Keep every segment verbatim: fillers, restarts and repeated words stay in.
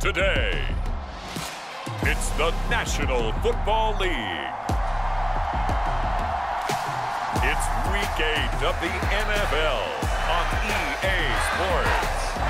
today. It's the National Football League. It's week eight of the N F L on E A Sports.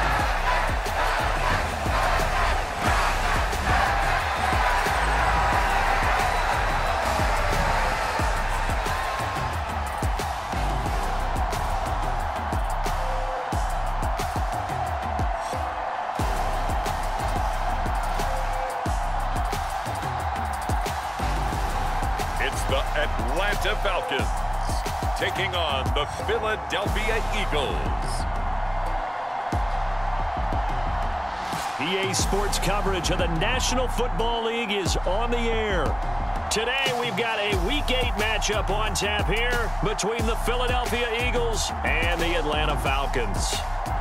The Atlanta Falcons taking on the Philadelphia Eagles. E A Sports coverage of the National Football League is on the air. Today we've got a Week eight matchup on tap here between the Philadelphia Eagles and the Atlanta Falcons.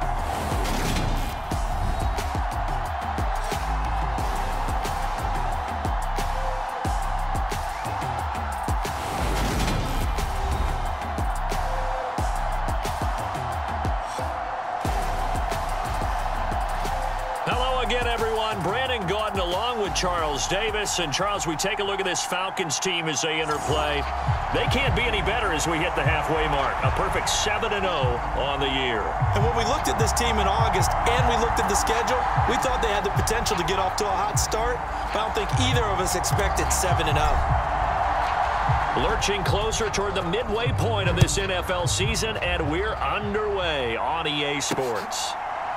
Charles Davis. And Charles, we take a look at this Falcons team as they enter play. They can't be any better as we hit the halfway mark. A perfect seven and oh on the year. And when we looked at this team in August and we looked at the schedule, we thought they had the potential to get off to a hot start, but I don't think either of us expected seven and oh. Lurching closer toward the midway point of this N F L season, and we're underway on E A Sports.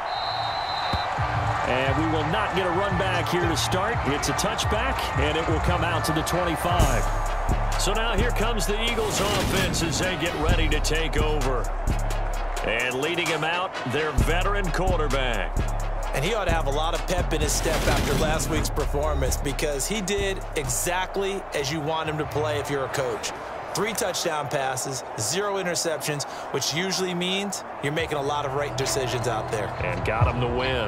And we will not get a run back here to start. It's a touchback, and it will come out to the twenty-five. So now here comes the Eagles offense as they get ready to take over. And leading him out, their veteran quarterback. And he ought to have a lot of pep in his step after last week's performance because he did exactly as you want him to play if you're a coach. Three touchdown passes, zero interceptions, which usually means you're making a lot of right decisions out there. And got him the win.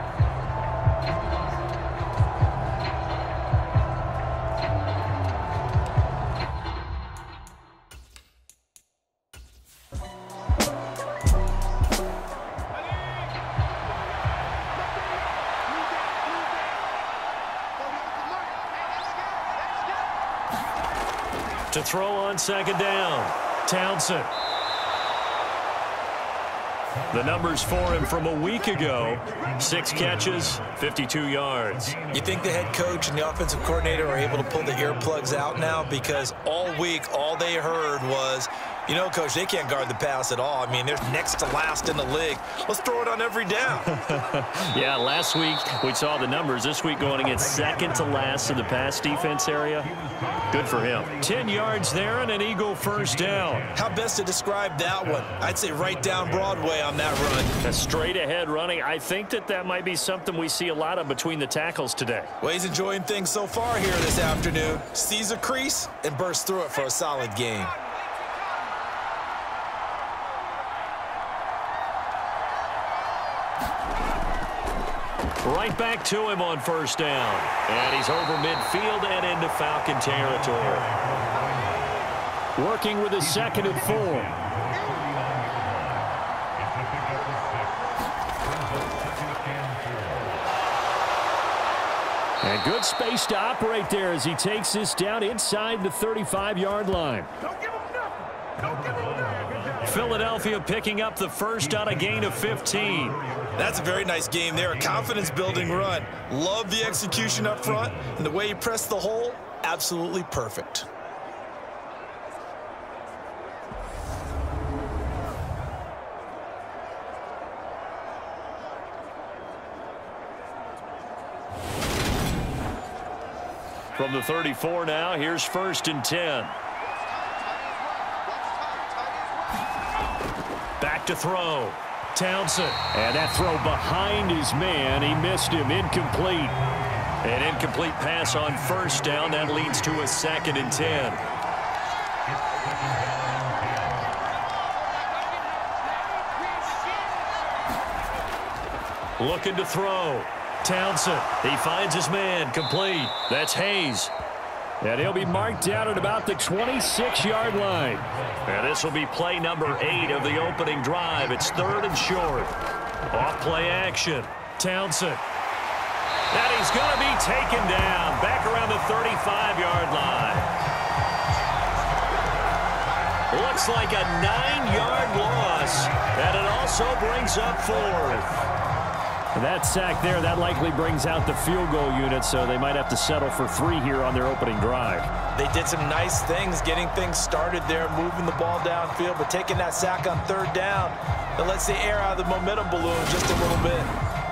To throw on second down, Townsend. The numbers for him from a week ago, six catches, fifty-two yards. You think the head coach and the offensive coordinator are able to pull the earplugs out now because all week, all they heard was, you know, Coach, they can't guard the pass at all. I mean, they're next to last in the league. Let's throw it on every down. Yeah, last week we saw the numbers. This week going against second to last in the pass defense area. Good for him. Ten yards there and an Eagle first down. How best to describe that one? I'd say right down Broadway on that run. A straight ahead running. I think that that might be something we see a lot of between the tackles today. Well, he's enjoying things so far here this afternoon. Sees a crease and bursts through it for a solid game. Right back to him on first down. And he's over midfield and into Falcon territory. Working with his second and four. And good space to operate there as he takes this down inside the thirty-five yard line. Don't give him nothing. Don't give him nothing. Philadelphia picking up the first on a gain of fifteen. That's a very nice game there, a confidence-building run. Love the execution up front, and the way he pressed the hole, absolutely perfect. From the thirty-four now, here's first and ten. Back to throw. Townsend. And that throw behind his man. He missed him. Incomplete. An incomplete pass on first down. That leads to a second and ten. Looking to throw. Townsend. He finds his man. Complete. That's Hayes. And he'll be marked down at about the twenty-six yard line. And this will be play number eight of the opening drive. It's third and short. Off play action. Townsend. And he's going to be taken down back around the thirty-five-yard line. Looks like a nine-yard loss, and it also brings up fourth. That sack there, that likely brings out the field goal unit, so they might have to settle for three here on their opening drive. They did some nice things, getting things started there, moving the ball downfield, but taking that sack on third down, that lets the air out of the momentum balloon just a little bit.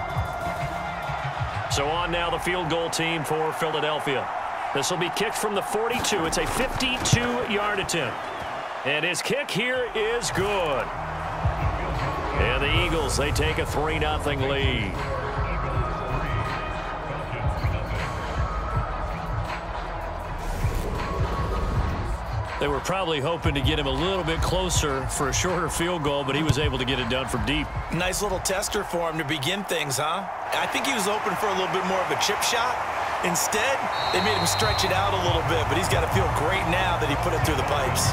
So on now the field goal team for Philadelphia. This will be kicked from the forty-two. It's a fifty-two-yard attempt. And his kick here is good. And the Eagles, they take a three nothing lead. They were probably hoping to get him a little bit closer for a shorter field goal, but he was able to get it done from deep. Nice little tester for him to begin things, huh? I think he was open for a little bit more of a chip shot. Instead, they made him stretch it out a little bit, but he's got to feel great now that he put it through the pipes.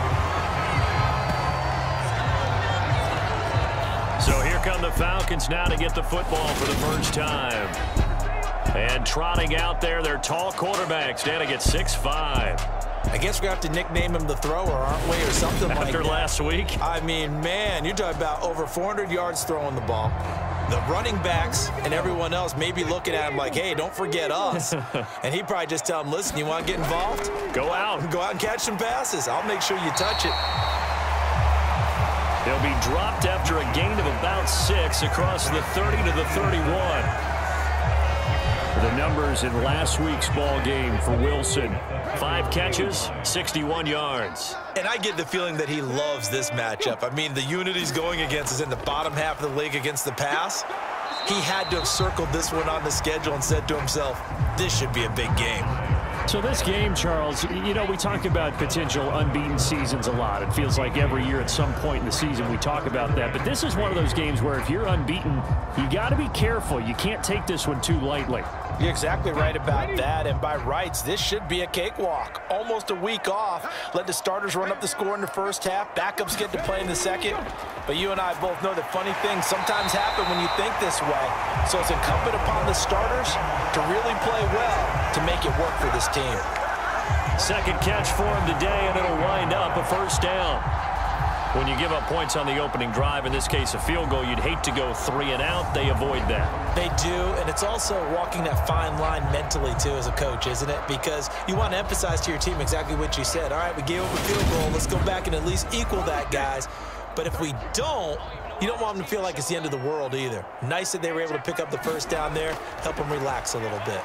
So here come the Falcons now to get the football for the first time. And trotting out there, their tall quarterback standing at six five. I guess we're going to have to nickname him the thrower, aren't we, or something like that. After last week? I mean, man, you're talking about over four hundred yards throwing the ball. The running backs and everyone else may be looking at him like, hey, don't forget us. And he'd probably just tell them, listen, you want to get involved? Go out. Go out and catch some passes. I'll make sure you touch it. He'll be dropped after a gain of about six across the thirty to the thirty-one. The numbers in last week's ball game for Wilson. Five catches, sixty-one yards. And I get the feeling that he loves this matchup. I mean, the unit he's going against is in the bottom half of the league against the pass. He had to have circled this one on the schedule and said to himself, this should be a big game. So this game, Charles, you know, we talk about potential unbeaten seasons a lot. It feels like every year at some point in the season we talk about that. But this is one of those games where if you're unbeaten, you got to be careful. You can't take this one too lightly. You're exactly right about that, and by rights, this should be a cakewalk. Almost a week off. Let the starters run up the score in the first half. Backups get to play in the second. But you and I both know that funny things sometimes happen when you think this way. So it's incumbent upon the starters to really play well to make it work for this team. Second catch for him today, and it'll wind up a first down. When you give up points on the opening drive, in this case a field goal, you'd hate to go three and out. They avoid that. They do, and it's also walking that fine line mentally, too, as a coach, isn't it? Because you want to emphasize to your team exactly what you said. All right, we gave up a field goal. Let's go back and at least equal that, guys. But if we don't, you don't want them to feel like it's the end of the world either. Nice that they were able to pick up the first down there, help them relax a little bit.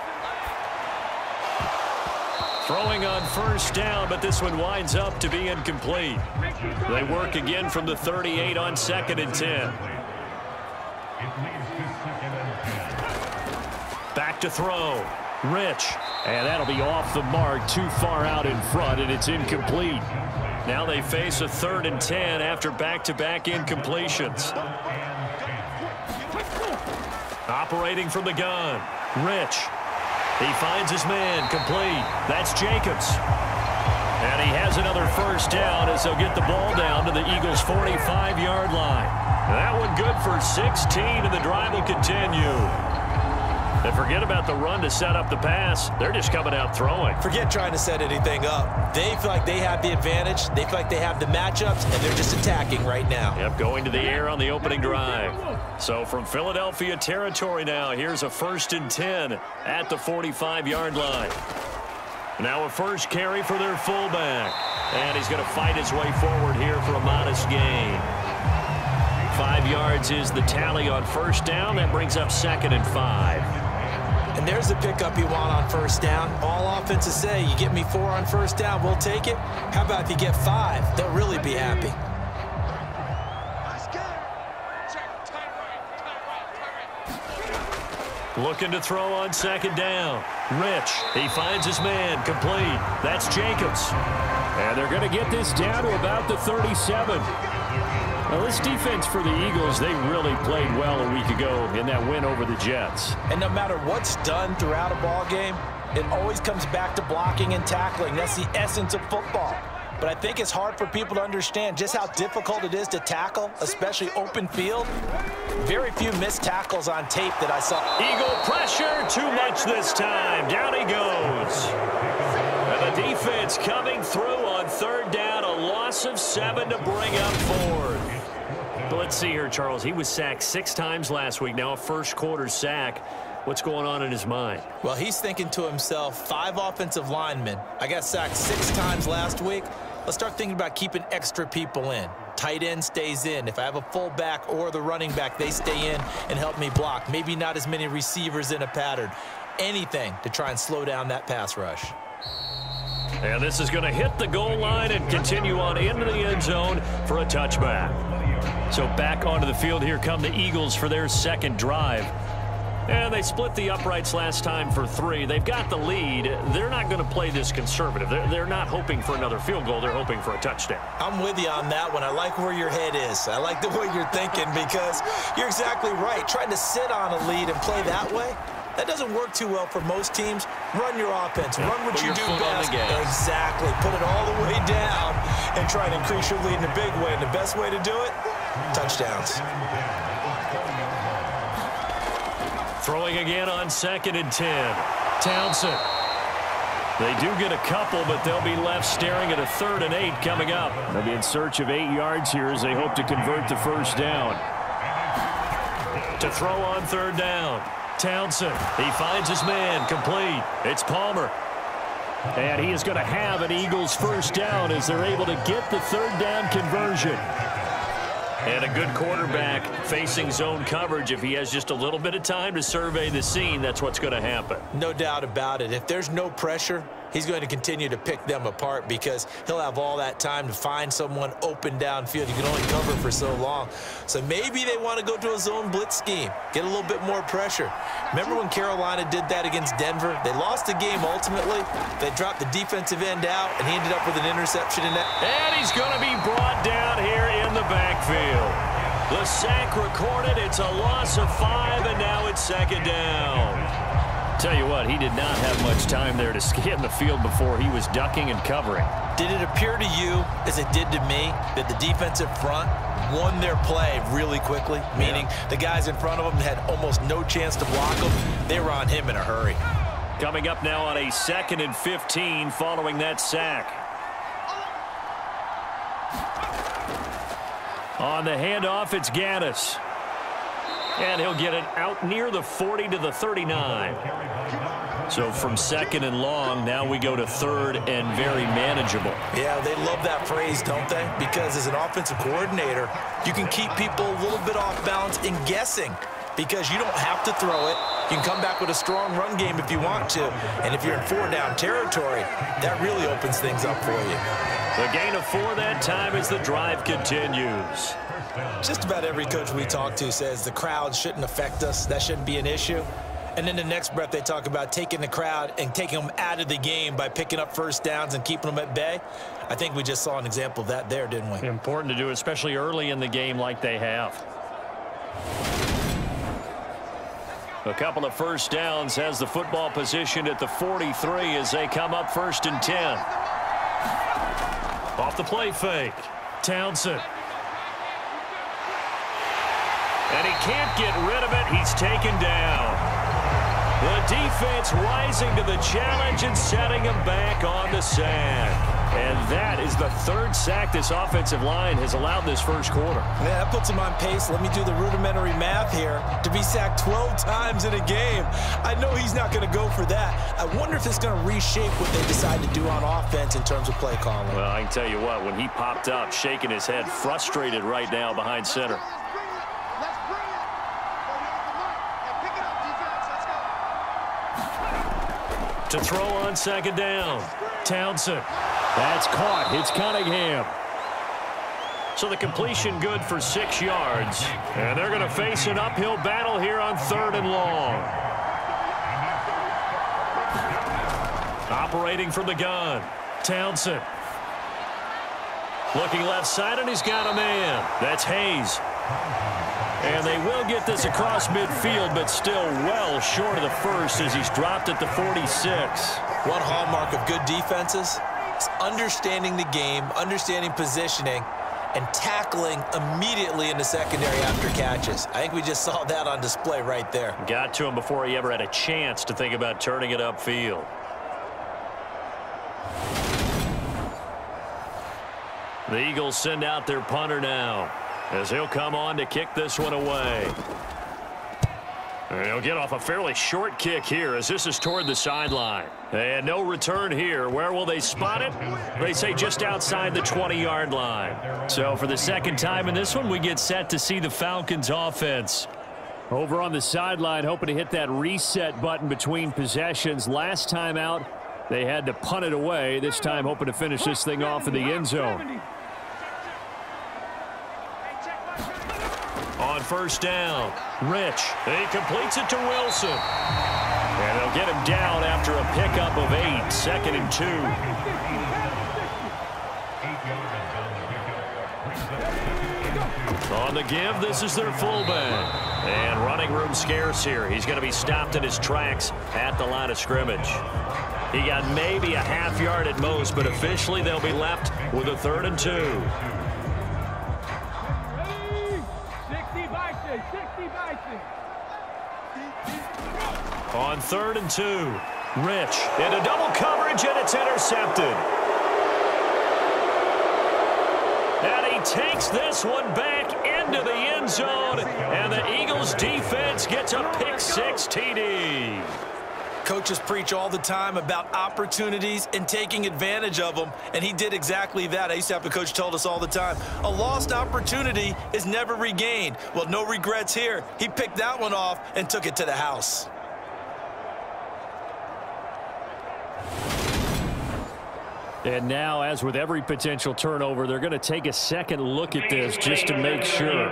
Throwing on first down, but this one winds up to be incomplete. They work again from the thirty-eight on second and ten. Back to throw. Rich. And that'll be off the mark, too far out in front, and it's incomplete. Now they face a third and ten after back-to-back incompletions. Operating from the gun. Rich. He finds his man, complete. That's Jacobs. And he has another first down as they'll get the ball down to the Eagles' forty-five-yard line. That one good for sixteen, and the drive will continue. And forget about the run to set up the pass. They're just coming out throwing. Forget trying to set anything up. They feel like they have the advantage. They feel like they have the matchups, and they're just attacking right now. Yep, going to the air on the opening drive. So from Philadelphia territory now, here's a first and ten at the forty-five-yard line. Now a first carry for their fullback. And he's going to fight his way forward here for a modest gain. Five yards is the tally on first down. That brings up second and five. And there's the pickup you want on first down. All offenses say, you get me four on first down, we'll take it. How about if you get five? They'll really be happy. Looking to throw on second down. Rich, he finds his man, complete. That's Jacobs. And they're going to get this down to about the thirty-seven. Now, this defense for the Eagles, they really played well a week ago in that win over the Jets. And no matter what's done throughout a ball game, it always comes back to blocking and tackling. That's the essence of football. but I think it's hard for people to understand just how difficult it is to tackle, especially open field. Very few missed tackles on tape that I saw. Eagle pressure, too much this time. Down he goes. And the defense coming through on third down, a loss of seven to bring up fourth. But let's see here, Charles. He was sacked six times last week. Now a first quarter sack. What's going on in his mind? Well, he's thinking to himself, five offensive linemen. I got sacked six times last week. Let's start thinking about keeping extra people in. Tight end stays in. If I have a fullback or the running back, they stay in and help me block. Maybe not as many receivers in a pattern. Anything to try and slow down that pass rush. And this is going to hit the goal line and continue on into the end zone for a touchback. So back onto the field here come the Eagles for their second drive. And they split the uprights last time for three. They've got the lead. They're not going to play this conservative. They're, they're not hoping for another field goal. They're hoping for a touchdown. I'm with you on that one. I like where your head is. I like the way you're thinking because you're exactly right. Trying to sit on a lead and play that way, that doesn't work too well for most teams. Run your offense. Yeah, Run what you do best. Exactly. Put it all the way down and try and increase your lead in a big way. And the best way to do it, touchdowns. Throwing again on second and ten. Townsend. They do get a couple, but they'll be left staring at a third and eight coming up. They'll be in search of eight yards here as they hope to convert the first down. To throw on third down. Townsend. He finds his man. Complete. It's Palmer. And he is going to have an Eagles first down as they're able to get the third down conversion. And a good quarterback facing zone coverage. If he has just a little bit of time to survey the scene, that's what's going to happen. No doubt about it. If there's no pressure, he's going to continue to pick them apart because he'll have all that time to find someone open downfield. You can only cover for so long. So maybe they want to go to a zone blitz scheme, get a little bit more pressure. Remember when Carolina did that against Denver? They lost the game ultimately. They dropped the defensive end out, and he ended up with an interception in that. And he's going to be brought down here in the backfield. The sack recorded. It's a loss of five, and now it's second down. Tell you what, he did not have much time there to scan the field before he was ducking and covering. Did it appear to you, as it did to me, that the defensive front won their play really quickly? Meaning yeah. the guys in front of them had almost no chance to block them. They were on him in a hurry. Coming up now on a second and fifteen following that sack. On the handoff, it's Gaddis. And he'll get it out near the forty to the thirty-nine. So from second and long, now we go to third and very manageable. Yeah, they love that phrase, don't they? Because as an offensive coordinator, you can keep people a little bit off balance in guessing because you don't have to throw it. You can come back with a strong run game if you want to. And if you're in four-down territory, that really opens things up for you. The gain of four that time as the drive continues. Just about every coach we talk to says the crowd shouldn't affect us. That shouldn't be an issue. And then the next breath they talk about taking the crowd and taking them out of the game by picking up first downs and keeping them at bay. I think we just saw an example of that there, didn't we? Important to do, especially early in the game like they have. A couple of first downs has the football position at the forty-three as they come up first and ten. Off the play fake. Townsend. And he can't get rid of it. He's taken down. The defense rising to the challenge and setting him back on the sack. And that is the third sack this offensive line has allowed this first quarter. Yeah, that puts him on pace. Let me do the rudimentary math here. To be sacked twelve times in a game, I know he's not going to go for that. I wonder if it's going to reshape what they decide to do on offense in terms of play calling. Well, I can tell you what, when he popped up, shaking his head, frustrated right now behind center. To throw on second down. Townsend. That's caught. It's Cunningham. So the completion good for six yards. And they're going to face an uphill battle here on third and long. Operating from the gun. Townsend. Looking left side, and he's got a man. That's Hayes. And they will get this across midfield, but still well short of the first as he's dropped at the forty-six. One hallmark of good defenses, It's understanding the game, understanding positioning, and tackling immediately in the secondary after catches. I think we just saw that on display right there. Got to him before he ever had a chance to think about turning it upfield. The Eagles send out their punter now, as he'll come on to kick this one away. And he'll get off a fairly short kick here, as this is toward the sideline. And no return here. Where will they spot it? They say just outside the twenty-yard line. So for the second time in this one, we get set to see the Falcons offense. Over on the sideline, hoping to hit that reset button between possessions. Last time out, they had to punt it away. This time hoping to finish this thing off in the end zone. On first down, Rich. He completes it to Wilson. And they'll get him down after a pickup of eight. Second and two. On the give, this is their fullback. And running room scarce here. He's going to be stopped in his tracks at the line of scrimmage. He got maybe a half yard at most, but officially they'll be left with a third and two. On third and two, Rich into double coverage, and it's intercepted. And he takes this one back into the end zone, and the Eagles defense gets a pick six T D. Coaches preach all the time about opportunities and taking advantage of them, and he did exactly that. I used to have a coach told us all the time, a lost opportunity is never regained. Well, no regrets here. He picked that one off and took it to the house. And now, as with every potential turnover, they're going to take a second look at this just to make sure.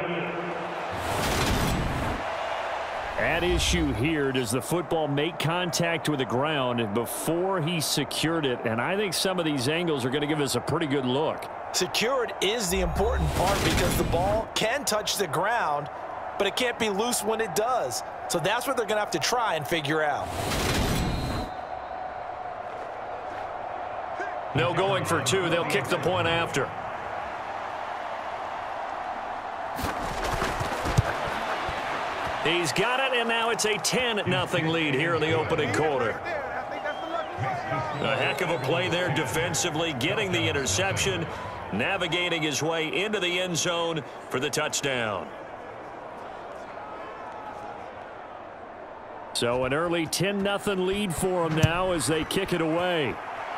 At issue here, does the football make contact with the ground before he secured it? And I think some of these angles are going to give us a pretty good look. Secured is the important part because the ball can touch the ground, but it can't be loose when it does. So that's what they're going to have to try and figure out. No going for two. They'll kick the point after. He's got it, and now it's a ten nothing lead here in the opening quarter. A heck of a play there defensively, getting the interception, navigating his way into the end zone for the touchdown. So an early ten nothing lead for them now as they kick it away.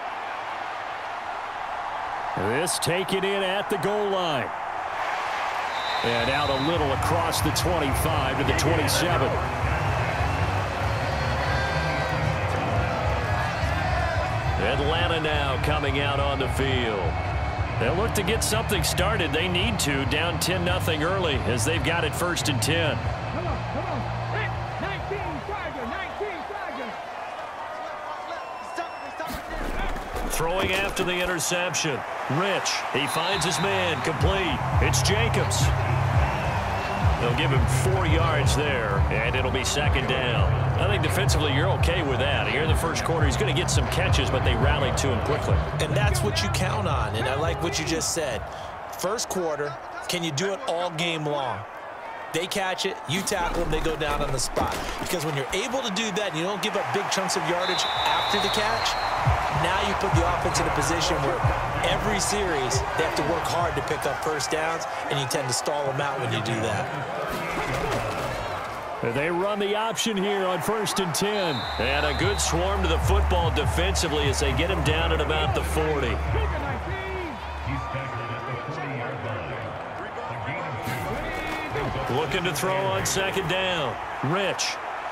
This taken in at the goal line. And out a little across the twenty-five to the twenty-seven. Atlanta now coming out on the field. They'll look to get something started. They need to, down ten nothing early as they've got it first and ten. Come on, come on. nineteen, Tiger, nineteen, Tiger. Throwing after the interception. Rich, he finds his man, complete. It's Jacobs. They'll give him four yards there, and it'll be second down. I think defensively you're okay with that. Here in the first quarter, he's going to get some catches, but they rallied to him quickly. And that's what you count on, and I like what you just said. First quarter, can you do it all game long? They catch it, you tackle them, they go down on the spot. Because when you're able to do that and you don't give up big chunks of yardage after the catch, now you put the offense in a position where every series they have to work hard to pick up first downs, and you tend to stall them out when you do that. They run the option here on first and ten. And a good swarm to the football defensively as they get him down at about the forty. Looking to throw on second down. Rich.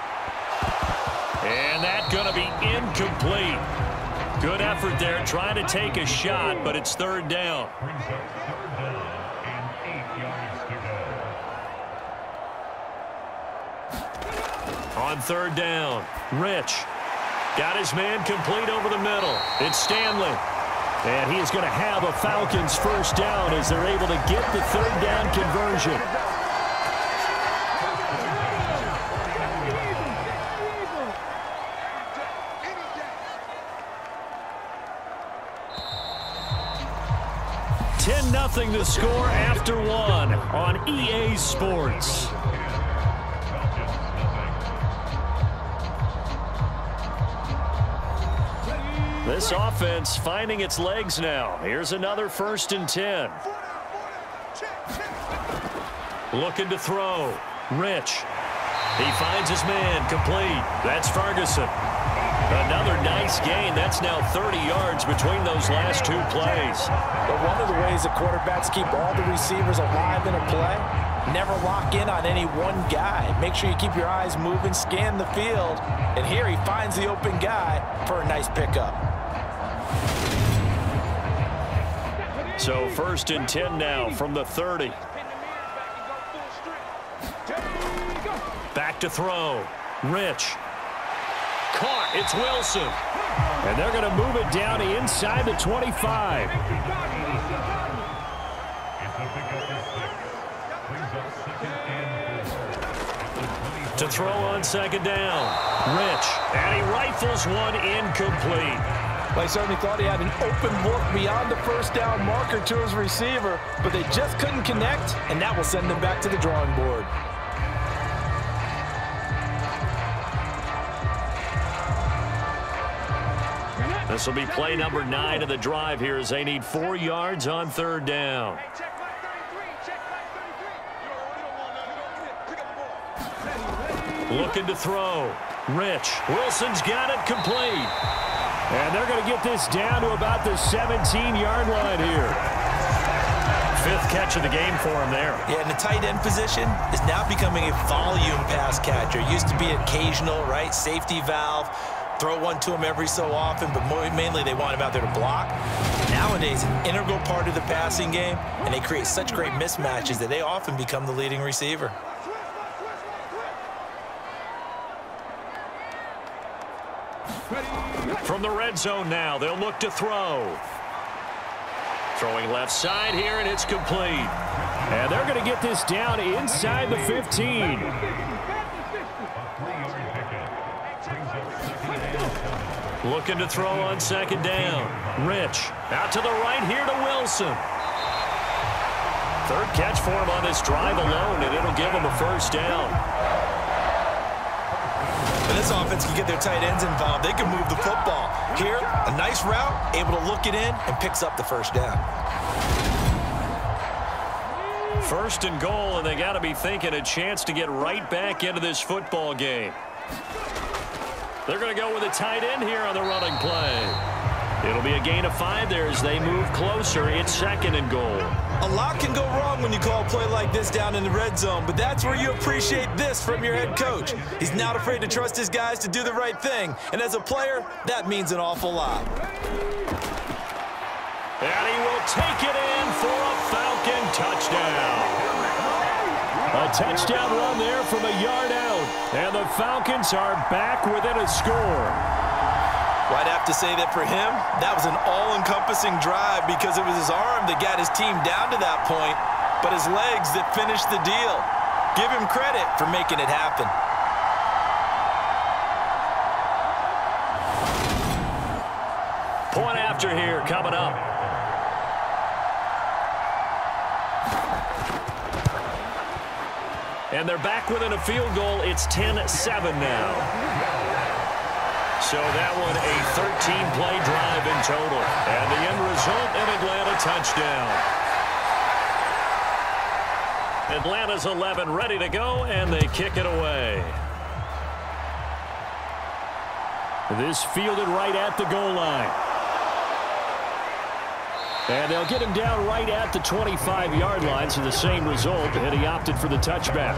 And that's going to be incomplete. Good effort there trying to take a shot, but it's third down. On third down, Rich. Got his man complete over the middle. It's Stanley. And he is going to have a Falcons first down as they're able to get the third down conversion. nothing the score after one on E A Sports. This offense finding its legs now. Here's another first and ten. Looking to throw. Rich. He finds his man. Complete. That's Ferguson. Another nice gain. That's now thirty yards between those last two plays. But one of the ways that quarterbacks keep all the receivers alive in a play, never lock in on any one guy. Make sure you keep your eyes moving, scan the field, and here he finds the open guy for a nice pickup. So first and ten now from the thirty. Back to throw. Rich. Caught. It's Wilson. And they're going to move it down inside the twenty-five. To throw on second down. Rich. And he rifles one incomplete. Well, he certainly thought he had an open look beyond the first down marker to his receiver, but they just couldn't connect, and that will send them back to the drawing board. This will be play number nine of the drive here as they need four yards on third down. Looking to throw. Rich. Wilson's got it complete. And they're going to get this down to about the seventeen-yard line here. Fifth catch of the game for him there. Yeah, and the tight end position is now becoming a volume pass catcher. It used to be occasional, right? Safety valve. Throw one to him every so often, but more, mainly they want him out there to block. Nowadays, an integral part of the passing game, and they create such great mismatches that they often become the leading receiver. From the red zone now, they'll look to throw. Throwing left side here, and it's complete. And they're going to get this down inside the fifteen. Looking to throw on second down. Rich. Out to the right here to Wilson. Third catch for him on this drive alone, and it'll give him a first down. When this offense can get their tight ends involved, they can move the football. Here, a nice route, able to look it in, and picks up the first down. First and goal, and they got to be thinking a chance to get right back into this football game. They're going to go with a tight end here on the running play. It'll be a gain of five there as they move closer. It's second and goal. A lot can go wrong when you call a play like this down in the red zone, but that's where you appreciate this from your head coach. He's not afraid to trust his guys to do the right thing, and as a player, that means an awful lot. And he will take it in for a Falcon touchdown. A touchdown run there from a yard out, and the Falcons are back within a score. Well, I'd have to say that for him, that was an all-encompassing drive because it was his arm that got his team down to that point, but his legs that finished the deal. Give him credit for making it happen. Point after here coming up. And they're back within a field goal. It's ten seven now. So that one a thirteen play drive in total. And the end result, an Atlanta touchdown. Atlanta's eleven ready to go, and they kick it away. This fielded right at the goal line. And they'll get him down right at the twenty-five-yard line, so the same result, and he opted for the touchback.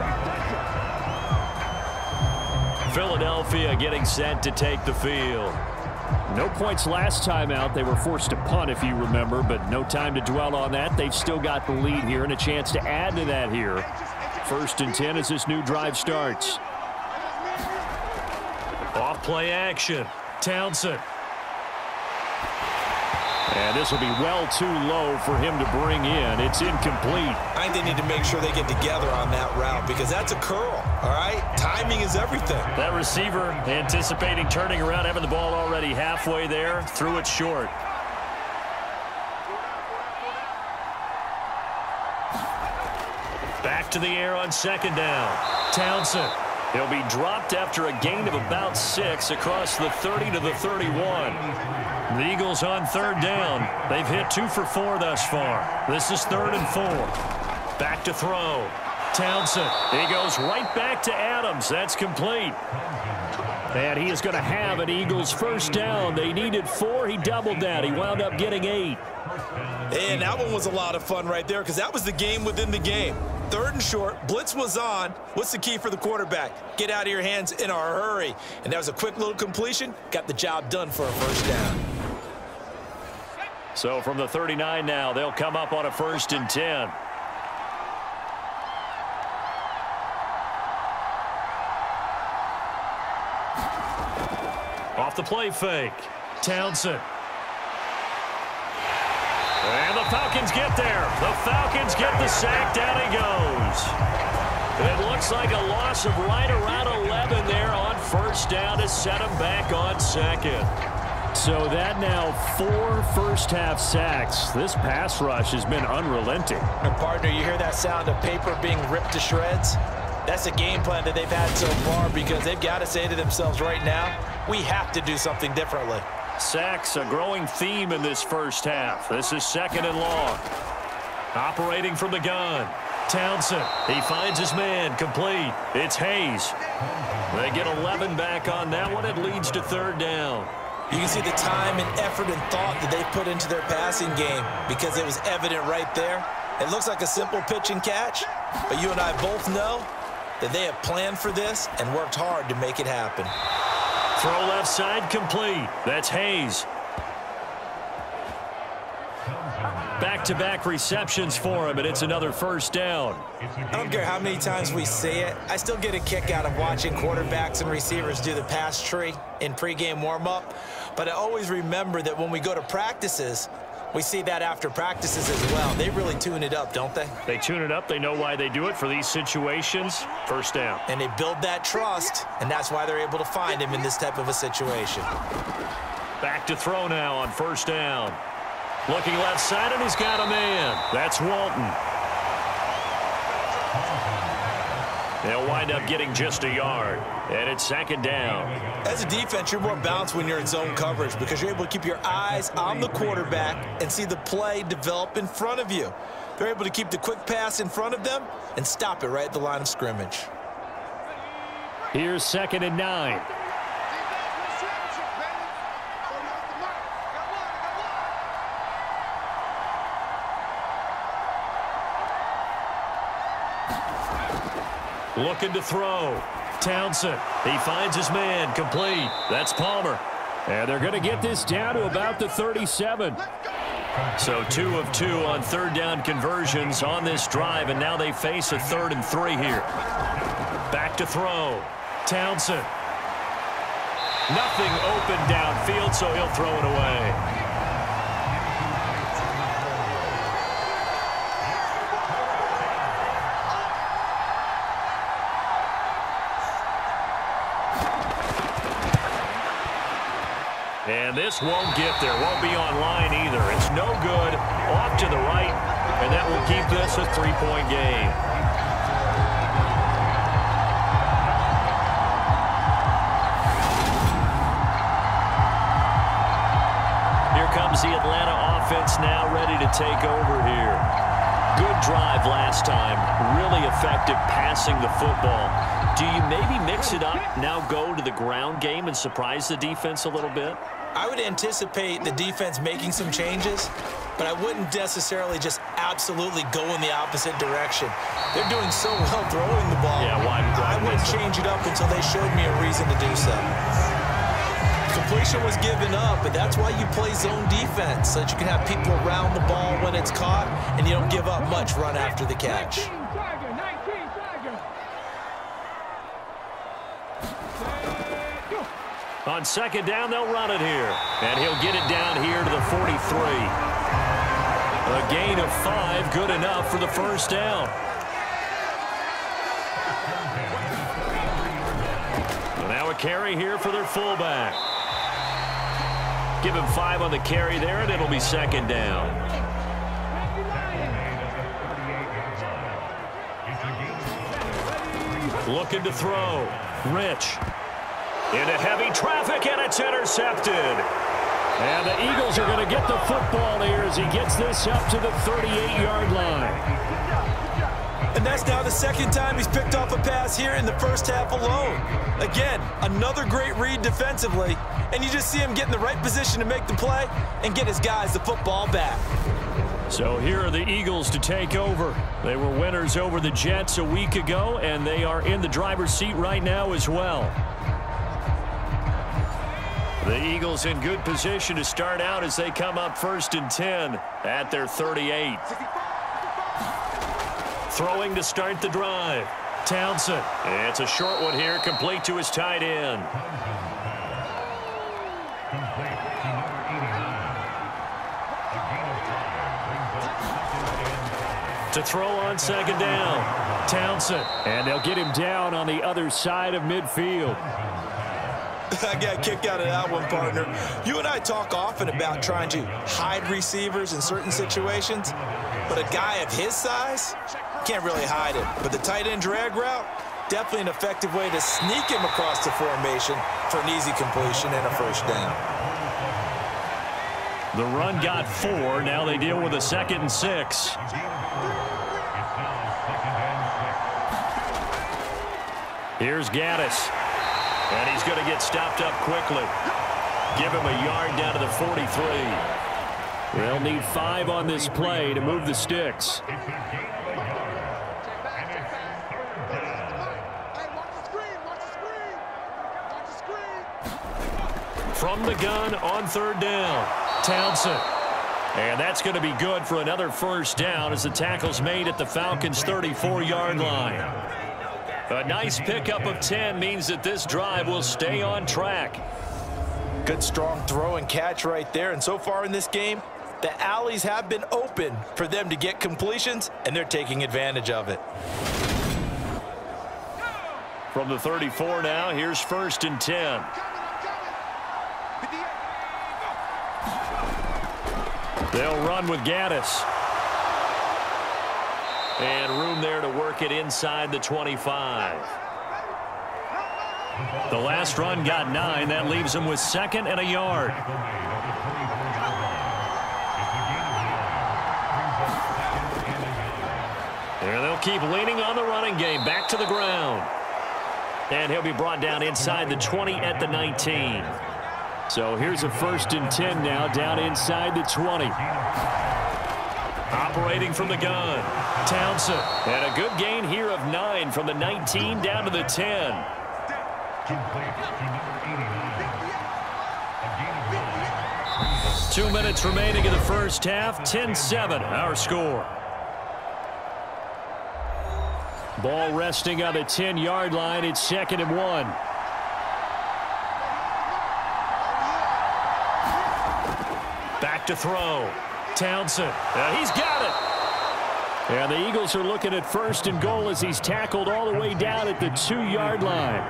Philadelphia getting set to take the field. No points last time out. They were forced to punt, if you remember, but no time to dwell on that. They've still got the lead here and a chance to add to that here. First and ten as this new drive starts. Off play action. Townsend. And this will be well too low for him to bring in. It's incomplete. I think they need to make sure they get together on that route because that's a curl, all right? Timing is everything. That receiver anticipating turning around, having the ball already halfway there, threw it short. off to the air on second down. Townsend. He'll be dropped after a gain of about six across the thirty to the thirty-one. The Eagles on third down. They've hit two for four thus far. This is third and four. Back to throw. Townsend. He goes right back to Adams. That's complete. And he is going to have an Eagles first down. They needed four. He doubled that. He wound up getting eight. And that one was a lot of fun right there because that was the game within the game. Third and short, blitz was on. What's the key for the quarterback? Get out of your hands in a hurry. And that was a quick little completion. Got the job done for a first down. So from the thirty-nine now, they'll come up on a first and ten. Off the play fake. Townsend. And the Falcons get there. The Falcons get the sack. Down he goes. It looks like a loss of right around eleven there on first down to set him back on second. So that now four first-half sacks. This pass rush has been unrelenting. And partner, you hear that sound of paper being ripped to shreds? That's a game plan that they've had so far because they've got to say to themselves right now, we have to do something differently. Sacks, a growing theme in this first half. This is second and long. Operating from the gun. Townsend, he finds his man, complete. It's Hayes. They get eleven back on that one. It leads to third down. You can see the time and effort and thought that they put into their passing game because it was evident right there. It looks like a simple pitch and catch, but you and I both know that they have planned for this and worked hard to make it happen. Throw left side complete. That's Hayes. Back-to-back receptions for him, and it's another first down. I don't care how many times we say it, I still get a kick out of watching quarterbacks and receivers do the pass tree in pregame warm-up. But I always remember that when we go to practices, we see that after practices as well. They really tune it up, don't they? They tune it up. They know why they do it for these situations. First down. And they build that trust, and that's why they're able to find him in this type of a situation. Back to throw now on first down. Looking left side, and he's got a man. That's Walton. They'll wind up getting just a yard. And it's second down. As a defense, you're more balanced when you're in zone coverage because you're able to keep your eyes on the quarterback and see the play develop in front of you. They're able to keep the quick pass in front of them and stop it right at the line of scrimmage. Here's second and nine. Looking to throw. Townsend. He finds his man. Complete. That's Palmer. And they're going to get this down to about the thirty-seven. So two of two on third down conversions on this drive, and now they face a third and three here. Back to throw. Townsend. Nothing open downfield, so he'll throw it away. And this won't get there. Won't be on line either. It's no good. Off to the right. And that will keep this a three-point game. Here comes the Atlanta offense now ready to take over here. Good drive last time. Really effective passing the football. Do you maybe mix it up, now go to the ground game and surprise the defense a little bit? I would anticipate the defense making some changes, but I wouldn't necessarily just absolutely go in the opposite direction. They're doing so well throwing the ball. Yeah, why I wouldn't change it up until they showed me a reason to do so. Completion was given up, but that's why you play zone defense, so that you can have people around the ball when it's caught, and you don't give up much run after the catch. On second down, they'll run it here. And he'll get it down here to the forty-three. A gain of five, good enough for the first down. And now a carry here for their fullback. Give him five on the carry there, and it'll be second down. Looking to throw. Rich. Into heavy traffic, and it's intercepted. And the Eagles are going to get the football here as he gets this up to the thirty-eight yard line. And that's now the second time he's picked off a pass here in the first half alone. Again, another great read defensively, and you just see him get in the right position to make the play and get his guys the football back. So here are the Eagles to take over. They were winners over the Jets a week ago, and they are in the driver's seat right now as well. The Eagles in good position to start out as they come up first and ten at their thirty-eight. Throwing to start the drive. Townsend. It's a short one here, complete to his tight end. To throw on second down. Townsend. And they'll get him down on the other side of midfield. I got a kick out of that one, partner. You and I talk often about trying to hide receivers in certain situations, but a guy of his size can't really hide him. But the tight end drag route, definitely an effective way to sneak him across the formation for an easy completion and a first down. The run got four. Now they deal with a second and six. Here's Gaddis. And he's going to get stopped up quickly. Give him a yard down to the forty-three. They'll need five on this play to move the sticks. From the gun on third down. Townsend. And that's going to be good for another first down as the tackle's made at the Falcons' thirty-four yard line. A nice pickup of ten means that this drive will stay on track. Good strong throw and catch right there. And so far in this game, the alleys have been open for them to get completions, and they're taking advantage of it. From the thirty-four now, here's first and ten. They'll run with Gaddis. And room there to work it inside the twenty-five. The last run got nine. That leaves them with second and a yard. And they'll keep leaning on the running game. Back to the ground. And he'll be brought down inside the twenty at the nineteen. So here's a first and ten now down inside the twenty. Operating from the gun. Townsend. And a good gain here of nine from the nineteen down to the ten. Two minutes remaining in the first half. ten seven our score. Ball resting on the ten yard line. It's second and one. Back to throw. Townsend. Uh, he's got it. And the Eagles are looking at first and goal as he's tackled all the way down at the two yard line.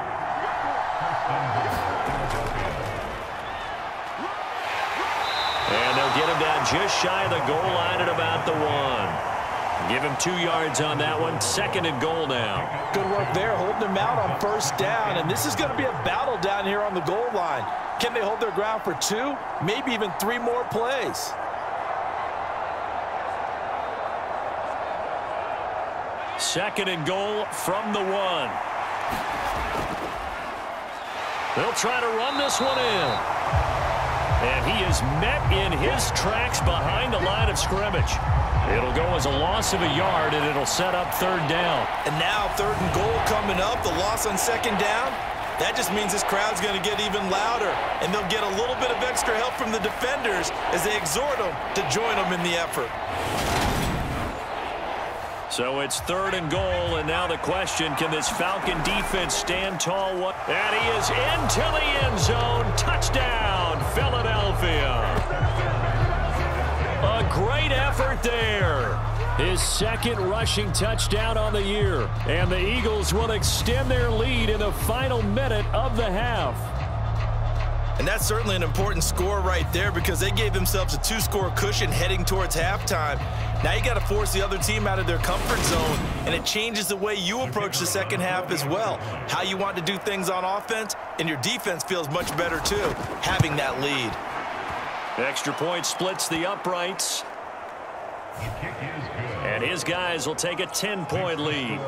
And they'll get him down just shy of the goal line at about the one. Give him two yards on that one. Second and goal now. Good work there, holding him out on first down. And this is going to be a battle down here on the goal line. Can they hold their ground for two, maybe even three more plays? Second and goal from the one. They'll try to run this one in. And he is met in his tracks behind the line of scrimmage. It'll go as a loss of a yard, and it'll set up third down. And now third and goal coming up, the loss on second down. That just means this crowd's going to get even louder, and they'll get a little bit of extra help from the defenders as they exhort them to join them in the effort. So it's third and goal, and now the question, can this Falcon defense stand tall? And he is into the end zone. Touchdown, Philadelphia. A great effort there. His second rushing touchdown on the year. And the Eagles will extend their lead in the final minute of the half. And that's certainly an important score right there because they gave themselves a two-score cushion heading towards halftime. Now you got to force the other team out of their comfort zone, and it changes the way you approach the second half as well. How you want to do things on offense, and your defense feels much better too, having that lead. The extra point splits the uprights. And his guys will take a ten-point lead.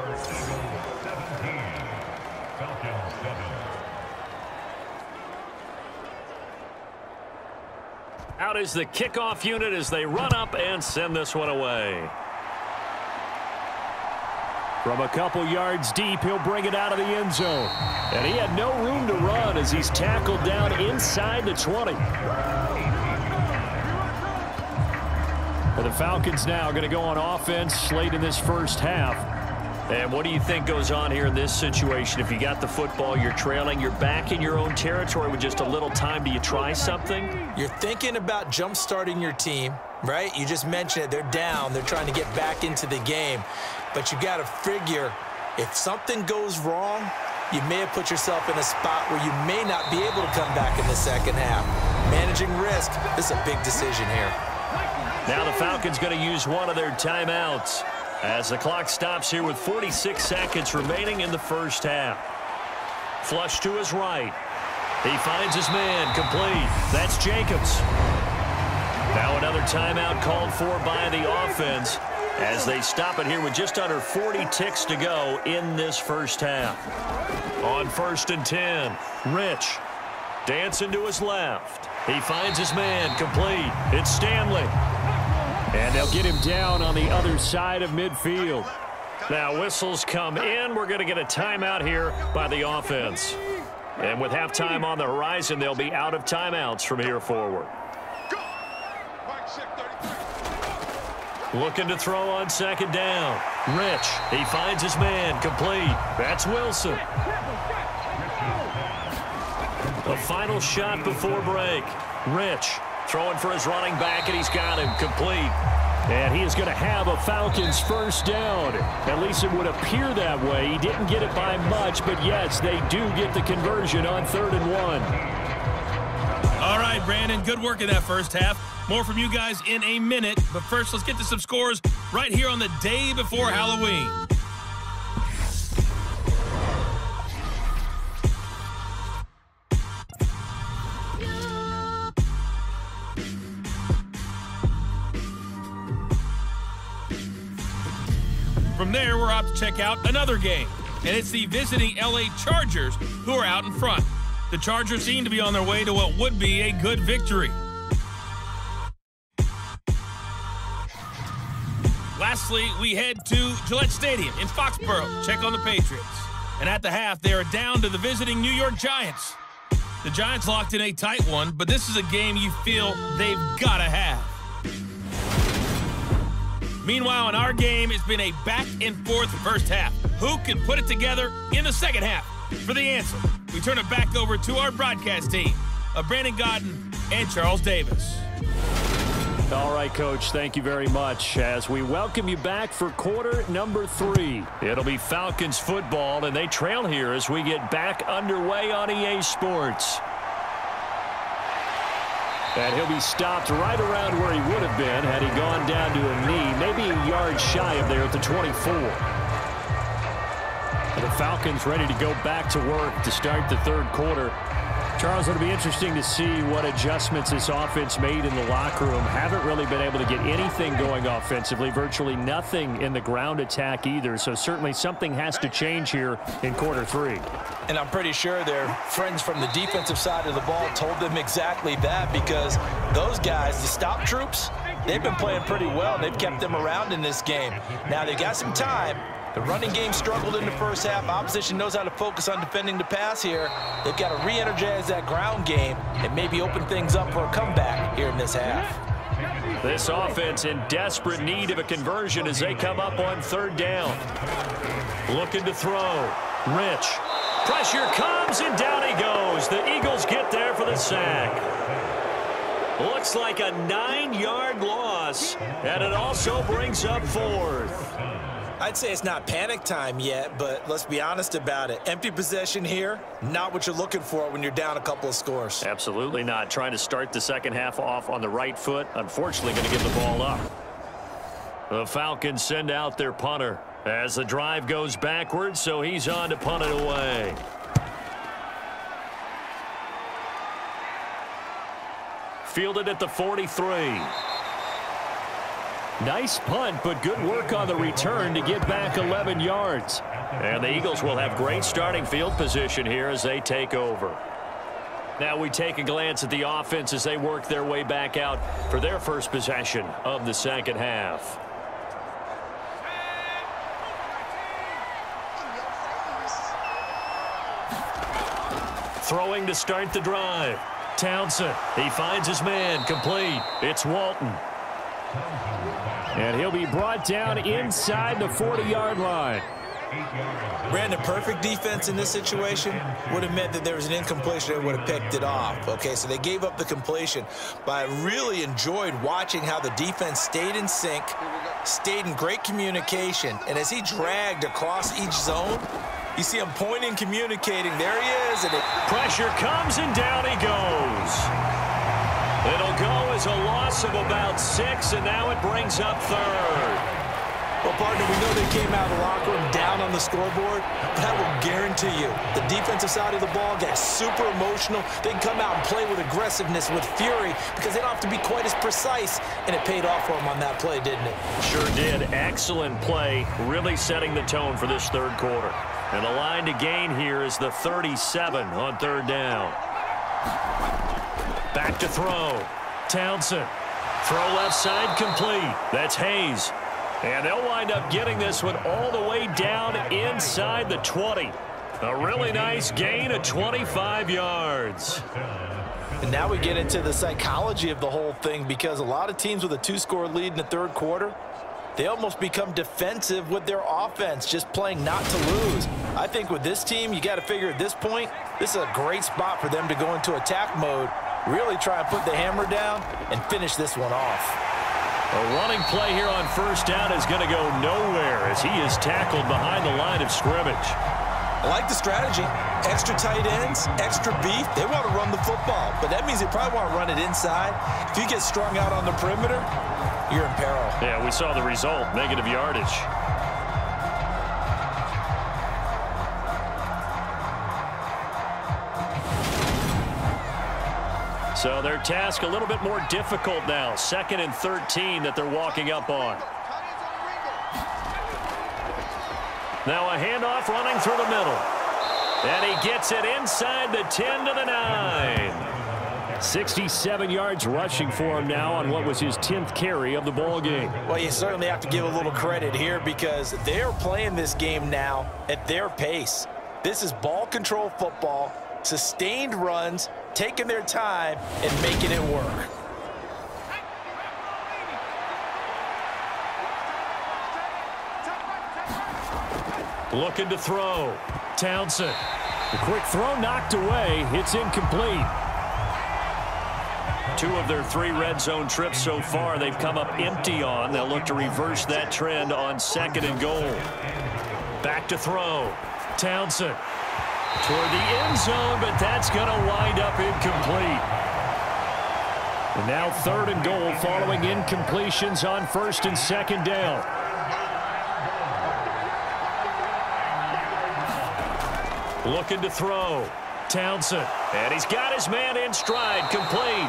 Out is the kickoff unit as they run up and send this one away. From a couple yards deep, he'll bring it out of the end zone. And he had no room to run as he's tackled down inside the twenty. For the Falcons now going to go on offense late in this first half. And what do you think goes on here in this situation? If you got the football, you're trailing, you're back in your own territory with just a little time. Do you try something? You're thinking about jump-starting your team, right? You just mentioned it. They're down. They're trying to get back into the game. But you got to figure if something goes wrong, you may have put yourself in a spot where you may not be able to come back in the second half. Managing risk, this is a big decision here. Now the Falcons going to use one of their timeouts as the clock stops here with forty-six seconds remaining in the first half. Flush to his right. He finds his man complete. That's Jacobs. Now another timeout called for by the offense as they stop it here with just under forty ticks to go in this first half. On first and ten, Rich dancing to his left. He finds his man complete. It's Stanley. And they'll get him down on the other side of midfield. Now whistles come in. We're going to get a timeout here by the offense. And with halftime on the horizon, they'll be out of timeouts from here forward. Looking to throw on second down. Rich, he finds his man complete. That's Wilson. The final shot before break. Rich throwing for his running back, and he's got him complete. And he is going to have a Falcons first down. At least it would appear that way. He didn't get it by much, but yes, they do get the conversion on third and one. All right, Brandon, good work in that first half. More from you guys in a minute, but first let's get to some scores right here on the day before Halloween. From there, we're out to check out another game, and it's the visiting L A Chargers who are out in front. The Chargers seem to be on their way to what would be a good victory. Lastly, we head to Gillette Stadium in Foxborough, check on the Patriots. And at the half, they are down to the visiting New York Giants. The Giants locked in a tight one, but this is a game you feel they've got to have. Meanwhile, in our game, it's been a back-and-forth first half. Who can put it together in the second half? For the answer, we turn it back over to our broadcast team of Brandon Gaudin and Charles Davis. All right, Coach, thank you very much as we welcome you back for quarter number three. It'll be Falcons football, and they trail here as we get back underway on E A Sports. And he'll be stopped right around where he would have been had he gone down to a knee, maybe a yard shy of there at the twenty-four. The Falcons ready to go back to work to start the third quarter. Charles, it'll be interesting to see what adjustments this offense made in the locker room. Haven't really been able to get anything going offensively, virtually nothing in the ground attack either. So certainly something has to change here in quarter three. And I'm pretty sure their friends from the defensive side of the ball told them exactly that, because those guys, the stop troops, they've been playing pretty well. They've kept them around in this game. Now they've got some time. The running game struggled in the first half. Opposition knows how to focus on defending the pass here. They've got to re-energize that ground game and maybe open things up for a comeback here in this half. This offense in desperate need of a conversion as they come up on third down. Looking to throw. Rich. Pressure comes, and down he goes. The Eagles get there for the sack. Looks like a nine-yard loss, and it also brings up fourth. I'd say it's not panic time yet, but let's be honest about it. Empty possession here, not what you're looking for when you're down a couple of scores. Absolutely not. Trying to start the second half off on the right foot. Unfortunately, going to give the ball up. The Falcons send out their punter as the drive goes backwards, so he's on to punt it away. Fielded at the forty-three. Nice punt, but good work on the return to get back eleven yards. And the Eagles will have great starting field position here as they take over. Now we take a glance at the offense as they work their way back out for their first possession of the second half. Throwing to start the drive. Townsend, he finds his man, complete. It's Walton. And he'll be brought down inside the forty-yard line. Brandon, perfect defense in this situation would have meant that there was an incompletion that would have picked it off. Okay, so they gave up the completion, but I really enjoyed watching how the defense stayed in sync, stayed in great communication, and as he dragged across each zone, you see him pointing, communicating. There he is, and it pressure comes, and down he goes. It'll go as a loss of about six, and now it brings up third. Well, partner, we know they came out of the locker room down on the scoreboard, but I will guarantee you the defensive side of the ball gets super emotional. They can come out and play with aggressiveness, with fury, because they don't have to be quite as precise, and it paid off for them on that play, didn't it? Sure did. Excellent play, really setting the tone for this third quarter. And the line to gain here is the thirty-seven on third down. Back to throw. Townsend. Throw left side complete. That's Hayes. And they'll wind up getting this one all the way down inside the twenty. A really nice gain of twenty-five yards. And now we get into the psychology of the whole thing, because a lot of teams with a two-score lead in the third quarter, they almost become defensive with their offense, just playing not to lose. I think with this team, you got to figure at this point, this is a great spot for them to go into attack mode, really try and put the hammer down and finish this one off. A running play here on first down is going to go nowhere as he is tackled behind the line of scrimmage. I like the strategy. Extra tight ends, extra beef. They want to run the football, but that means they probably want to run it inside. If you get strung out on the perimeter, you're in peril. Yeah, we saw the result, negative yardage. So their task a little bit more difficult now. Second and thirteen that they're walking up on. Now a handoff running through the middle. And he gets it inside the ten to the nine. sixty-seven yards rushing for him now on what was his tenth carry of the ball game. Well, you certainly have to give a little credit here, because they're playing this game now at their pace. This is ball control football, sustained runs, taking their time and making it work. Looking to throw. Townsend. The quick throw knocked away. It's incomplete. Two of their three red zone trips so far they've come up empty on. They'll look to reverse that trend on second and goal. Back to throw. Townsend. Toward the end zone, but that's going to wind up incomplete. And now third and goal following incompletions on first and second down. Looking to throw. Townsend. And he's got his man in stride, complete.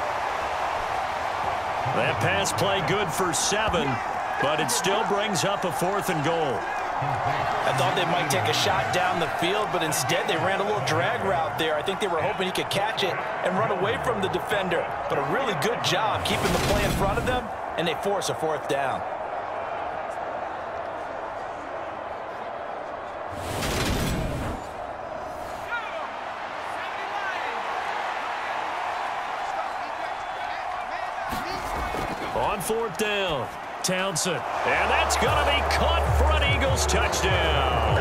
That pass play good for seven, but it still brings up a fourth and goal. I thought they might take a shot down the field, but instead they ran a little drag route there. I think they were hoping he could catch it and run away from the defender. But a really good job keeping the play in front of them, and they force a fourth down. On fourth down. Townsend. And that's going to be caught for an Eagles touchdown.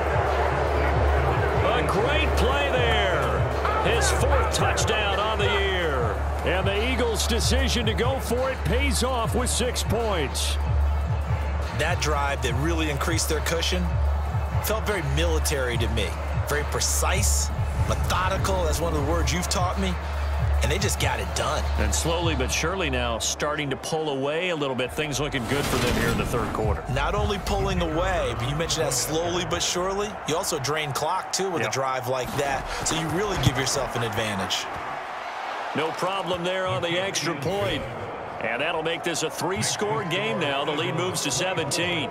A great play there. His fourth touchdown on the year. And the Eagles' decision to go for it pays off with six points. That drive that really increased their cushion felt very military to me. Very precise, methodical. That's one of the words you've taught me. And they just got it done. And slowly but surely now starting to pull away a little bit. Things looking good for them here in the third quarter. Not only pulling away, but you mentioned that slowly but surely. You also drain clock, too, with yep. a drive like that. So you really give yourself an advantage. No problem there on the extra point. And that'll make this a three-score game now. The lead moves to seventeen.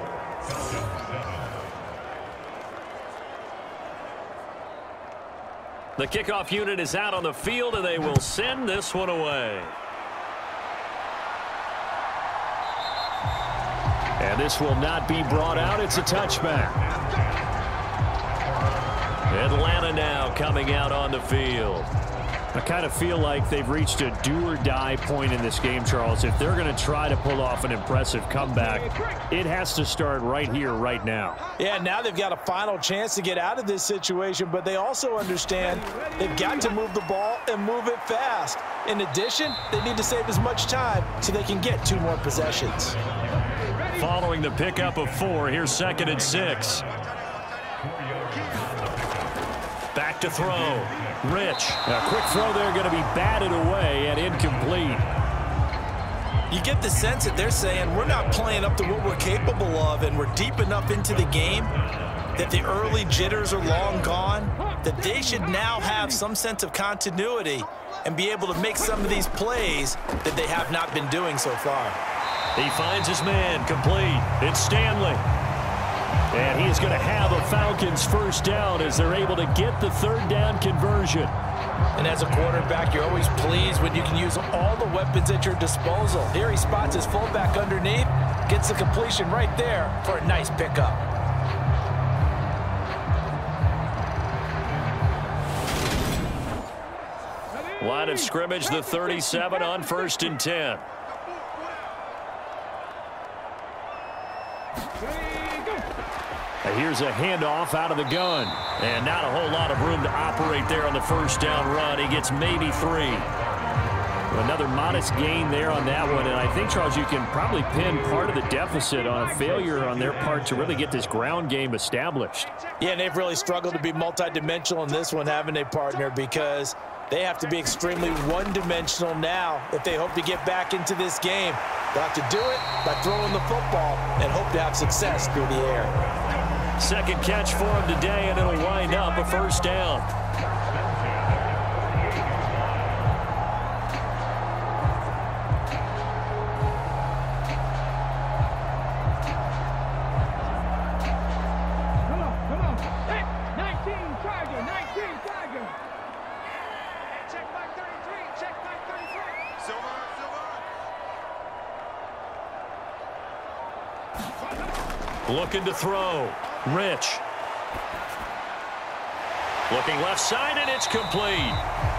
The kickoff unit is out on the field, and they will send this one away. And this will not be brought out. It's a touchback. Atlanta now coming out on the field. I kind of feel like they've reached a do-or-die point in this game, Charles. If they're going to try to pull off an impressive comeback, it has to start right here, right now. Yeah, now they've got a final chance to get out of this situation, but they also understand they've got to move the ball and move it fast. In addition, they need to save as much time so they can get two more possessions. Following the pickup of four, here's second and six. Back to throw. Rich. A quick throw there going to be batted away and incomplete. You get the sense that they're saying we're not playing up to what we're capable of, and we're deep enough into the game that the early jitters are long gone, that they should now have some sense of continuity and be able to make some of these plays that they have not been doing so far. He finds his man complete. It's Stanley. And he is going to have a Falcons first down as they're able to get the third down conversion. And as a quarterback, you're always pleased when you can use all the weapons at your disposal. Here he spots his fullback underneath, gets the completion right there for a nice pickup. Line of scrimmage, the thirty-seven on first and ten. Here's a handoff out of the gun. And not a whole lot of room to operate there on the first down run. He gets maybe three. Another modest gain there on that one. And I think, Charles, you can probably pin part of the deficit on a failure on their part to really get this ground game established. Yeah, and they've really struggled to be multidimensional in this one, haven't they, partner? Because they have to be extremely one-dimensional now if they hope to get back into this game. They'll have to do it by throwing the football and hope to have success through the air. Second catch for him today, and it'll wind up a first down. Come on, come on. Hey, nineteen Charger, nineteen Charger. Check back thirty-three, check back thirty-three. Silver, silver. Looking to throw. Rich. Looking left side, and it's complete.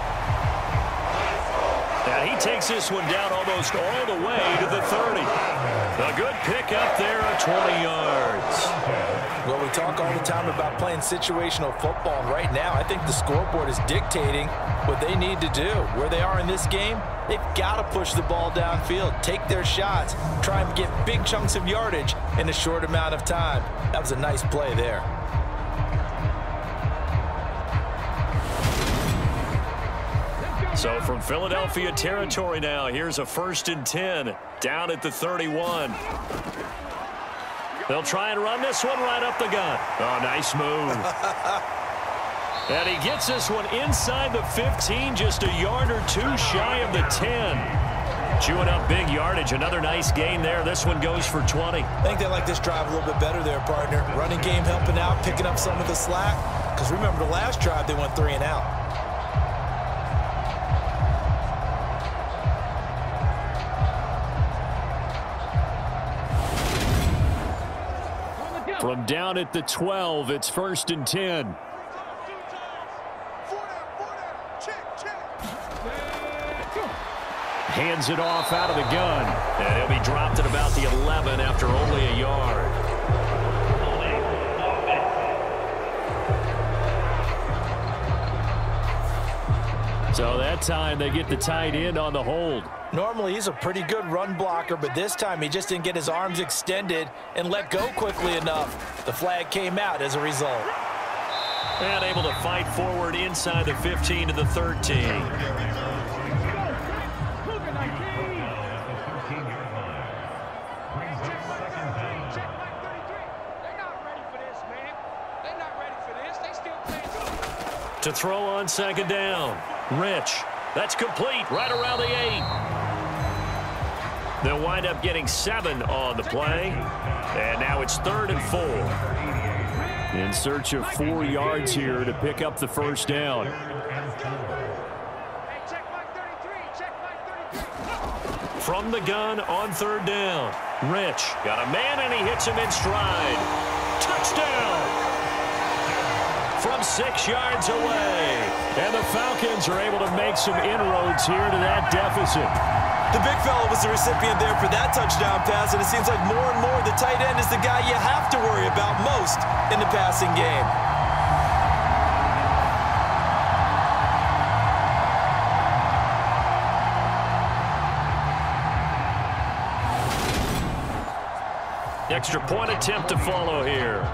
And he takes this one down almost all the way to the thirty. A good pickup there at twenty yards. Well, we talk all the time about playing situational football, and right now I think the scoreboard is dictating what they need to do. Where they are in this game, they've got to push the ball downfield, take their shots, try and get big chunks of yardage in a short amount of time. That was a nice play there. So from Philadelphia territory now, here's a first and ten down at the thirty-one. They'll try and run this one right up the gut. Oh, nice move. And he gets this one inside the fifteen, just a yard or two shy of the ten. Chewing up big yardage. Another nice gain there. This one goes for twenty. I think they like this drive a little bit better there, partner. Running game helping out, picking up some of the slack. Because remember, the last drive, they went three and out. From down at the twelve, it's first and ten. Hands it off out of the gun. And he'll be dropped at about the eleven after only a yard. So that time they get the tight end on the hold. Normally he's a pretty good run blocker, but this time he just didn't get his arms extended and let go quickly enough. The flag came out as a result. And able to fight forward inside the fifteen to the thirteen. To throw on second down. Rich. That's complete right around the eight. They'll wind up getting seven on the play. And now it's third and four. In search of four yards here to pick up the first down. From the gun on third down. Rich got a man and he hits him in stride. Touchdown! From six yards away. And the Falcons are able to make some inroads here to that deficit. The big fella was the recipient there for that touchdown pass, and it seems like more and more the tight end is the guy you have to worry about most in the passing game. Extra point attempt to follow here.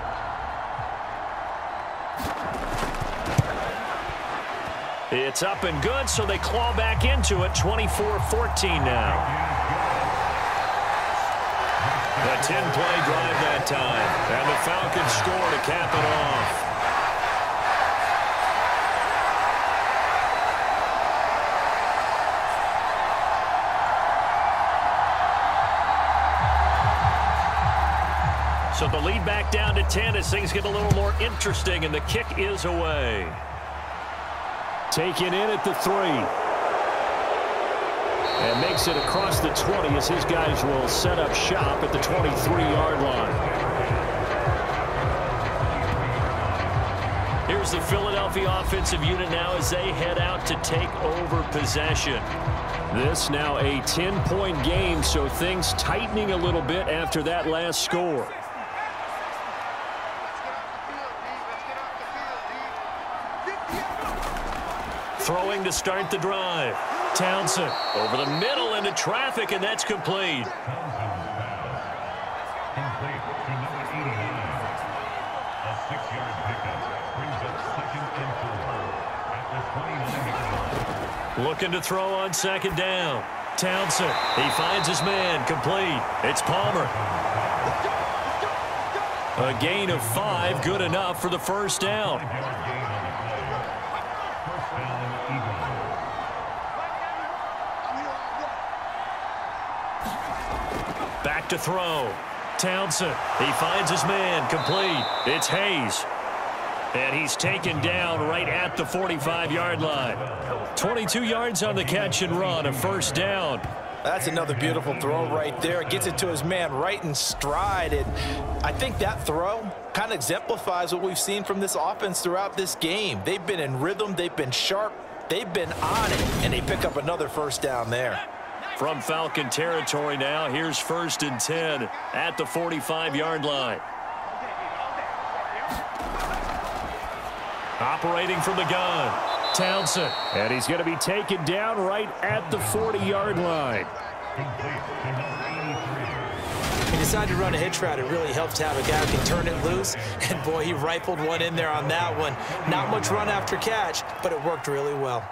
It's up and good, so they claw back into it. twenty-four fourteen now. A ten-play drive that time. And the Falcons score to cap it off. So the lead back down to ten as things get a little more interesting, and the kick is away. Taken in at the three. And makes it across the twenty as his guys will set up shop at the twenty-three-yard line. Here's the Philadelphia offensive unit now as they head out to take over possession. This now a ten-point game, so things tightening a little bit after that last score. Throwing to start the drive. Townsend over the middle into traffic, and that's complete. Looking to throw on second down. Townsend, he finds his man, complete. It's Palmer. A gain of five, good enough for the first down. Back to throw. Townsend, he finds his man, complete. It's Hayes. And he's taken down right at the forty-five-yard line. twenty-two yards on the catch and run, a first down. That's another beautiful throw right there. Gets it to his man right in stride. And I think that throw kind of exemplifies what we've seen from this offense throughout this game. They've been in rhythm. They've been sharp. They've been on it. And they pick up another first down there. From Falcon territory now, here's first and ten at the forty-five-yard line. Operating from the gun, Townsend. And he's going to be taken down right at the forty-yard line. He decided to run a hitch route. It really helps to have a guy who can turn it loose. And, boy, he rifled one in there on that one. Not much run after catch, but it worked really well.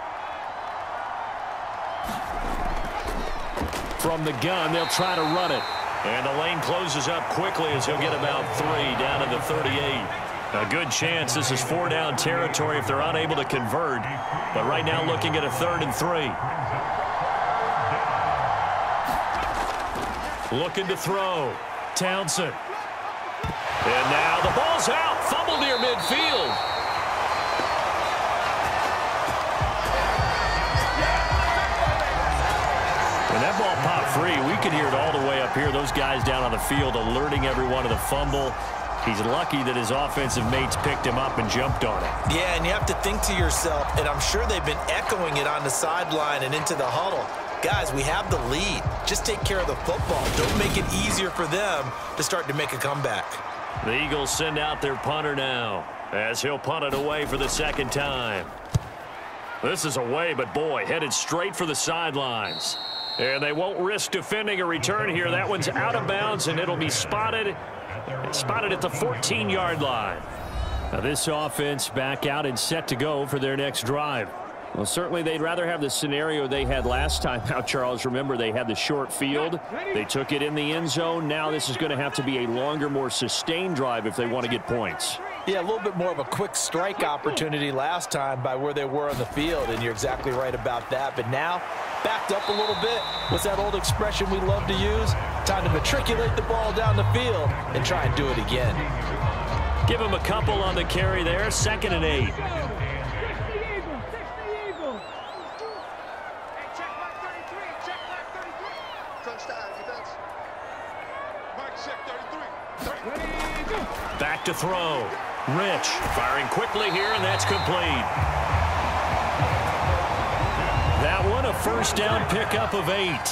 From the gun, they'll try to run it. And the lane closes up quickly as he'll get about three down to the thirty-eight. A good chance this is four down territory if they're unable to convert. But right now looking at a third and three. Looking to throw. Townsend. And now the ball's out. Fumble near midfield. When that ball popped free, we could hear it all the way up here. Those guys down on the field alerting everyone of the fumble. He's lucky that his offensive mates picked him up and jumped on it. Yeah, and you have to think to yourself, and I'm sure they've been echoing it on the sideline and into the huddle. Guys, we have the lead. Just take care of the football. Don't make it easier for them to start to make a comeback. The Eagles send out their punter now as he'll punt it away for the second time. This is away, but boy, headed straight for the sidelines. And they won't risk defending a return here. That one's out of bounds, and it'll be spotted, spotted at the fourteen-yard line. Now this offense back out and set to go for their next drive. Well, certainly they'd rather have the scenario they had last time out, Charles. Remember, they had the short field. They took it in the end zone. Now this is going to have to be a longer, more sustained drive if they want to get points. Yeah, a little bit more of a quick strike opportunity last time by where they were on the field, and you're exactly right about that. But now, backed up a little bit. What's that old expression we love to use? Time to matriculate the ball down the field and try and do it again. Give him a couple on the carry there. Second and eight. Back to throw. Rich firing quickly here, and that's complete. That one a first down pickup of eight.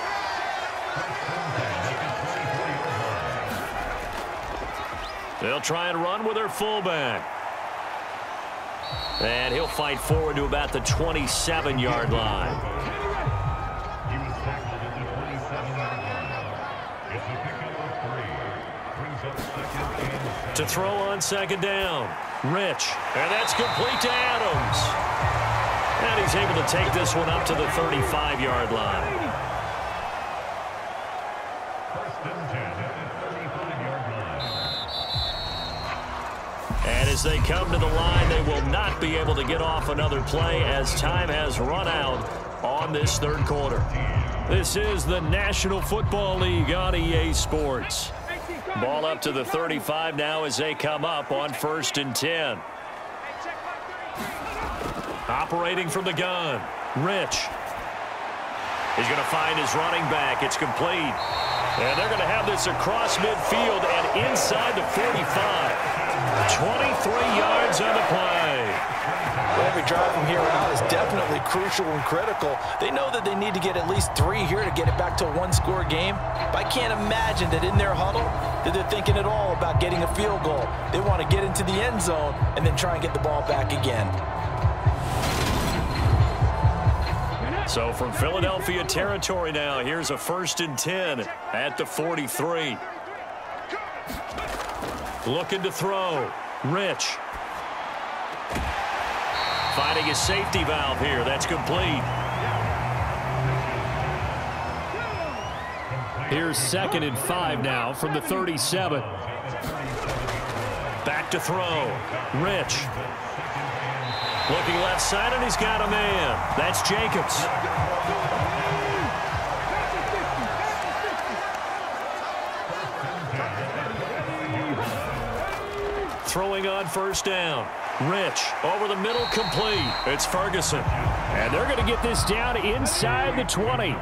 They'll try and run with their fullback. And he'll fight forward to about the twenty-seven-yard line. To throw on second down. Rich. And that's complete to Adams. And he's able to take this one up to the thirty-five-yard line. And as they come to the line, they will not be able to get off another play as time has run out on this third quarter. This is the National Football League on E A Sports. Ball up to the thirty-five now as they come up on first and ten. Operating from the gun, Rich. He's going to find his running back. It's complete. And they're going to have this across midfield and inside the forty-five. twenty-three yards on the play. Well, every drive from here out is definitely crucial and critical. They know that they need to get at least three here to get it back to a one-score game. But I can't imagine that in their huddle that they're thinking at all about getting a field goal. They want to get into the end zone and then try and get the ball back again. So from Philadelphia territory now, here's a first and ten at the forty-three. Looking to throw. Rich. Finding his safety valve here. That's complete. Here's second and five now from the thirty-seven. Back to throw. Rich. Looking left side, and he's got a man. That's Jacobs. Throwing on first down. Rich over the middle, complete. It's Ferguson. And they're going to get this down inside the twenty.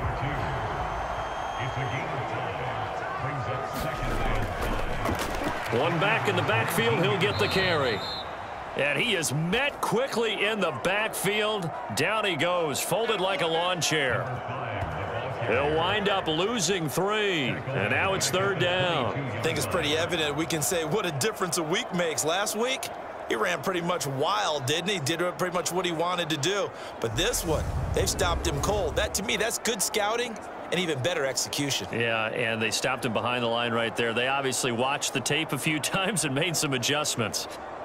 One back in the backfield, he'll get the carry. And he is met quickly in the backfield. Down he goes, folded like a lawn chair. He'll wind up losing three, and now it's third down. I think it's pretty evident. We can say what a difference a week makes. Last week, he ran pretty much wild, didn't he? Did pretty much what he wanted to do. But this one, they've stopped him cold. That, to me, that's good scouting and even better execution. Yeah, and they stopped him behind the line right there. They obviously watched the tape a few times and made some adjustments.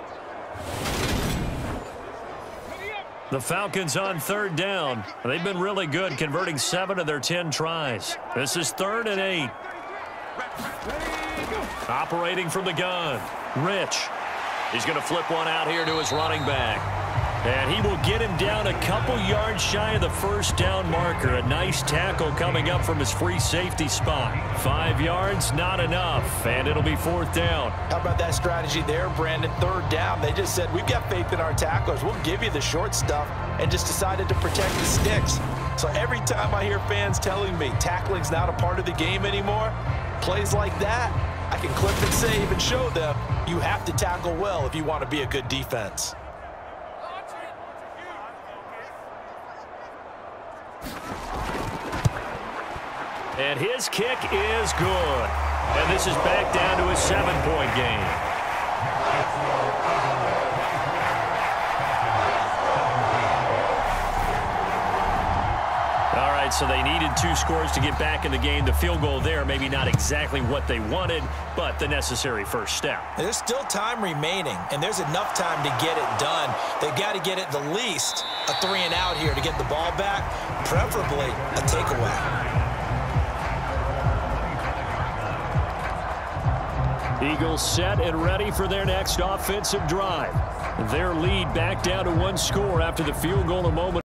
The Falcons on third down. They've been really good, converting seven of their ten tries. This is third and eight. Operating from the gun. Rich. He's going to flip one out here to his running back. And he will get him down a couple yards shy of the first down marker. A nice tackle coming up from his free safety spot. Five yards, not enough, and it'll be fourth down. How about that strategy there, Brandon? Third down. They just said, we've got faith in our tacklers. We'll give you the short stuff, and just decided to protect the sticks. So every time I hear fans telling me tackling's not a part of the game anymore, plays like that, I can clip and save and show them you have to tackle well if you want to be a good defense. And his kick is good. And this is back down to a seven-point game. so they needed two scores to get back in the game. The field goal there, maybe not exactly what they wanted, but the necessary first step. There's still time remaining, and there's enough time to get it done. They've got to get at the least a three and out here to get the ball back, preferably a takeaway. Eagles set and ready for their next offensive drive. Their lead back down to one score after the field goal a moment